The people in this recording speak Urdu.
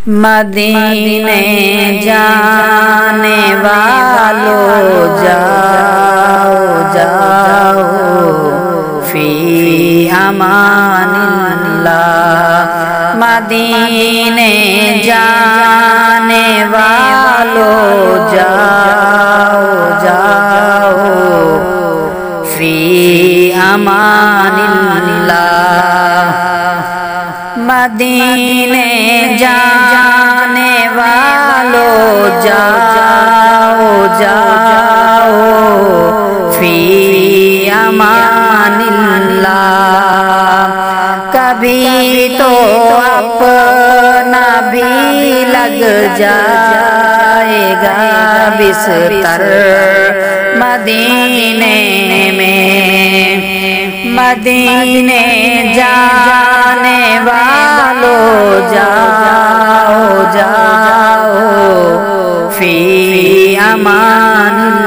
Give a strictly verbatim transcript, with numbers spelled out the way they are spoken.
مدینے جانے والو جاؤ جاؤ فی امان اللہ، مدینے جانے والو جاؤ جاؤ فی امان اللہ، مدینے جانے والو جاؤ جاؤ فی امان اللہ، کبھی تو اپنا بھی لگ جائے گا بستر مدینے میں، مدینے جانے والو جاؤ جاؤ فی امان اللہ۔